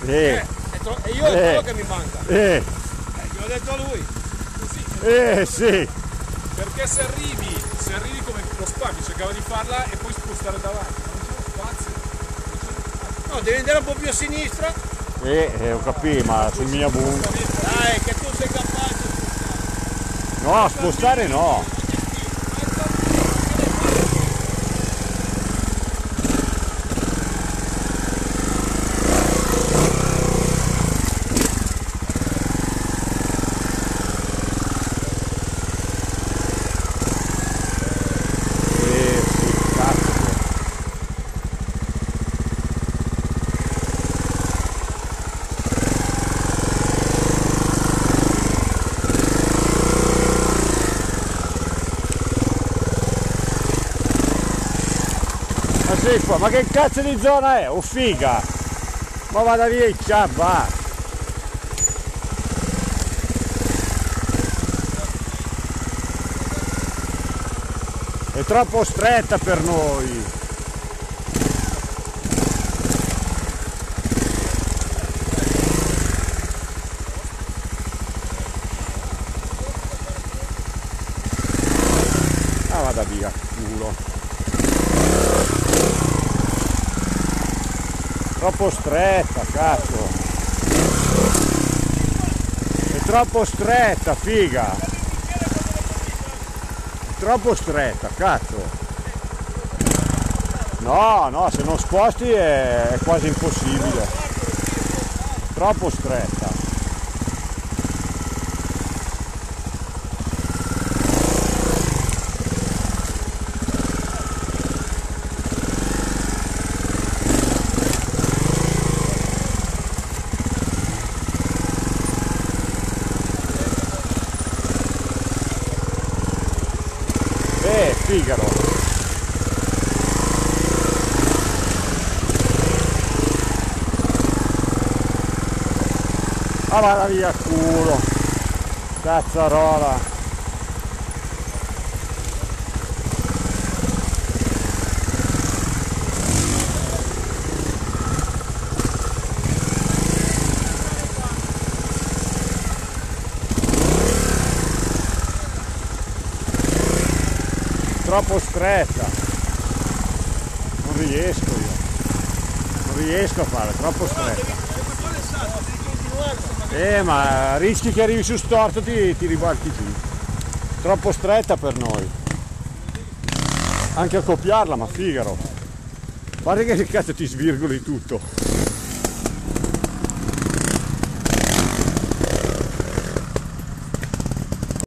E io è quello che mi manca. Gliel'ho detto a lui. Così. Sì. Perché se arrivi come lo Spaghi cercava di farla e poi spostare davanti. Non c'è lo spazio. No, devi andare un po' più a sinistra. Ho capito, ma sul mio boom. Dai, che tu sei capace. No, spostare no. Ma sei qua, ma che cazzo di zona è? Oh figa! Ma vada via il ciabba! È troppo stretta per noi! Ah, vada via, culo! Troppo stretta, cazzo! È troppo stretta, figa! È troppo stretta, cazzo! No, se non sposti è quasi impossibile! Troppo stretta! Figaro! Ah, vada via culo! Cazzarola! Troppo stretta, non riesco a fare, troppo stretta. Ma rischi che arrivi su storto, ti ribalti giù, troppo stretta per noi, anche a copiarla, ma figaro, guarda che cazzo ti svirgoli tutto.